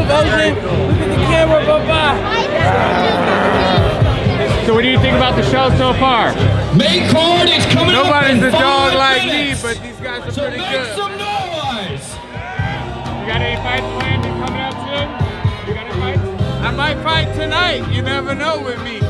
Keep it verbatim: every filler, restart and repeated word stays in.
Ocean. Look at the camera go by. So what do you think about the show so far? Main card is coming up. Nobody's a dog like me, minutes. but these guys are So pretty make good. some noise. You got any fights planned coming up soon? You got any fights? I might fight tonight. You never know with me.